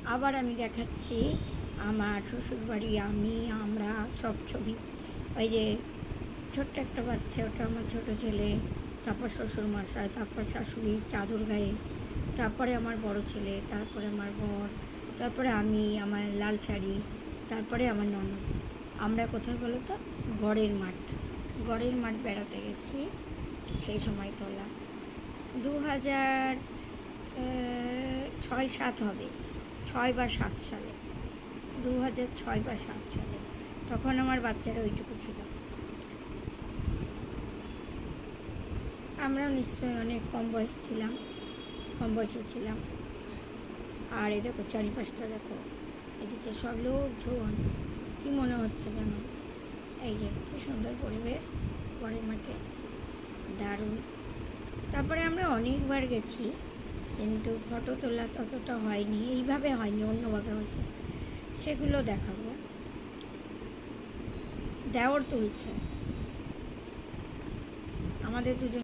আবার আমি দেখাচ্ছি আমার শ্বশুরবাড়ি, আমরা সব ছবি। ওই যে ছোট্ট একটা বাচ্চা, ওটা আমার ছোটো ছেলে, তারপর শ্বশুরমশাই, তারপর শাশুড়ি চাদর গায়ে, তারপরে আমার বড় ছেলে, তারপরে আমার বর, তারপরে আমি, আমার লাল শাড়ি, তারপরে আমার ননদ। আমরা কোথায় বলো তো? গড়ের মাঠ বেড়াতে গেছি, সেই সময় তোলা। 2006-07 হবে, 6 বা 7 সালে, 2006 বা 7 সালে। তখন আমার বাচ্চারা ওইটুকু ছিল। আমরাও নিশ্চয়ই অনেক কম বয়সে ছিলাম। আর এই দেখো চারিপাশটা দেখো, এদিকে সব লোকজন, কী মনে হচ্ছে যেন। এই যে কী সুন্দর পরিবেশ পরের মাঠে, দারুণ। তারপরে আমরা অনেকবার গেছি, কিন্তু ফটো তোলা ততটা হয়নি, এইভাবে হয়নি, অন্যভাবে হয়েছে, সেগুলো দেখাবো। দেওর তুলছে, আমাদের দুজন